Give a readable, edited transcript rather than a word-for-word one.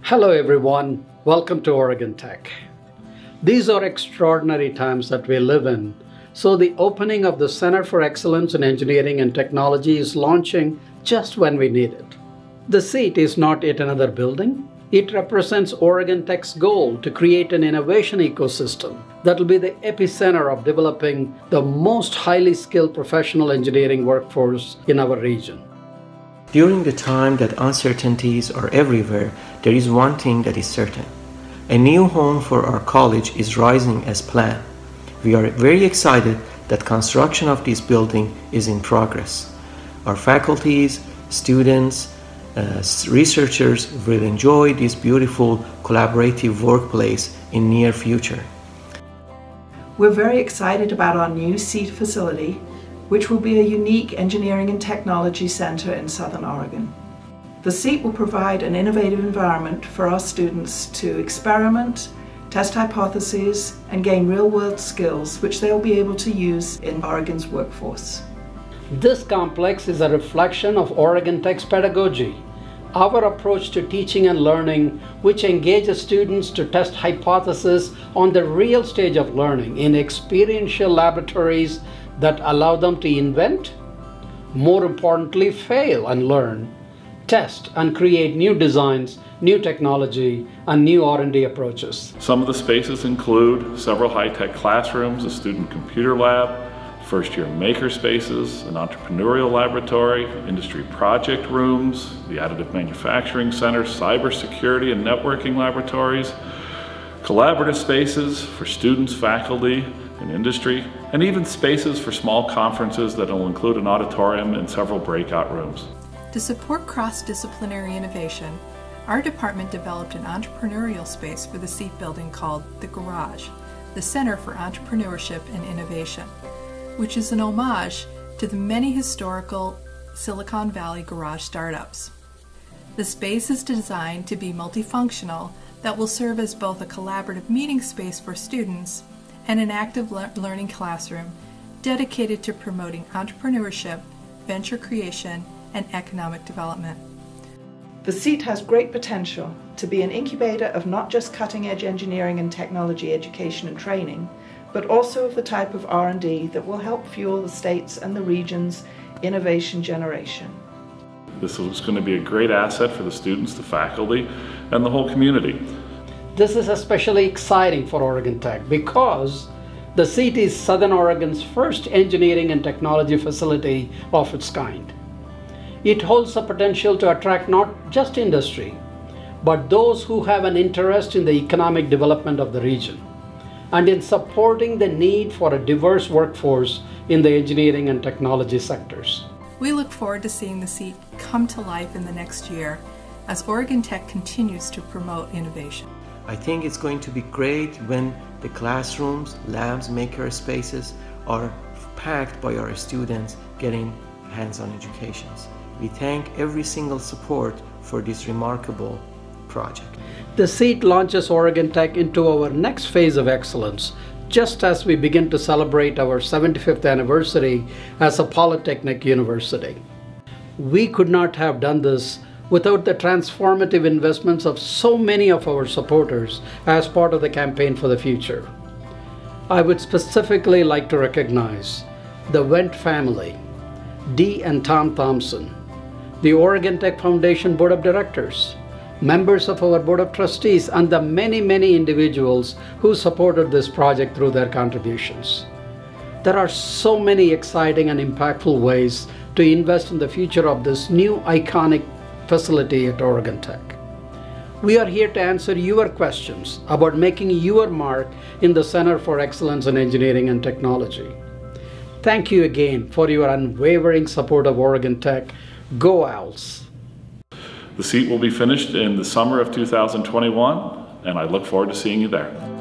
Hello everyone, welcome to Oregon Tech. These are extraordinary times that we live in, so the opening of the Center for Excellence in Engineering and Technology is launching just when we need it. The seat is not yet another building. It represents Oregon Tech's goal to create an innovation ecosystem that will be the epicenter of developing the most highly skilled professional engineering workforce in our region. During the time that uncertainties are everywhere, there is one thing that is certain. A new home for our college is rising as planned. We are very excited that construction of this building is in progress. Our faculties, students, researchers will enjoy this beautiful collaborative workplace in near future. We're very excited about our new seat facility, which will be a unique engineering and technology center in Southern Oregon. The seat will provide an innovative environment for our students to experiment, test hypotheses, and gain real-world skills which they'll be able to use in Oregon's workforce. This complex is a reflection of Oregon Tech's pedagogy, our approach to teaching and learning, which engages students to test hypotheses on the real stage of learning in experiential laboratories that allow them to invent, more importantly, fail and learn, test and create new designs, new technology, and new R&D approaches. Some of the spaces include several high-tech classrooms, a student computer lab, first-year maker spaces, an entrepreneurial laboratory, industry project rooms, the additive manufacturing center, cybersecurity and networking laboratories, collaborative spaces for students, faculty, and industry, and even spaces for small conferences that will include an auditorium and several breakout rooms. To support cross-disciplinary innovation, our department developed an entrepreneurial space for the seat building called The Garage, the Center for Entrepreneurship and Innovation, which is an homage to the many historical Silicon Valley garage startups. The space is designed to be multifunctional that will serve as both a collaborative meeting space for students and an active learning classroom dedicated to promoting entrepreneurship, venture creation, and economic development. The seat has great potential to be an incubator of not just cutting-edge engineering and technology education and training, but also of the type of R&D that will help fuel the state's and the region's innovation generation. This is going to be a great asset for the students, the faculty, and the whole community. This is especially exciting for Oregon Tech because the seat is Southern Oregon's first engineering and technology facility of its kind. It holds the potential to attract not just industry, but those who have an interest in the economic development of the region and in supporting the need for a diverse workforce in the engineering and technology sectors. We look forward to seeing the seat come to life in the next year as Oregon Tech continues to promote innovation. I think it's going to be great when the classrooms, labs, maker spaces are packed by our students getting hands-on educations. We thank every single support for this remarkable project. The seat launches Oregon Tech into our next phase of excellence, just as we begin to celebrate our 75th anniversary as a Polytechnic University. We could not have done this without the transformative investments of so many of our supporters as part of the Campaign for the Future. I would specifically like to recognize the Wendt family, Dee and Tom Thompson, the Oregon Tech Foundation Board of Directors, members of our Board of Trustees, and the many individuals who supported this project through their contributions. There are so many exciting and impactful ways to invest in the future of this new iconic facility at Oregon Tech. We are here to answer your questions about making your mark in the Center for Excellence in Engineering and Technology. Thank you again for your unwavering support of Oregon Tech. Go Owls! The seat will be finished in the summer of 2021, and I look forward to seeing you there.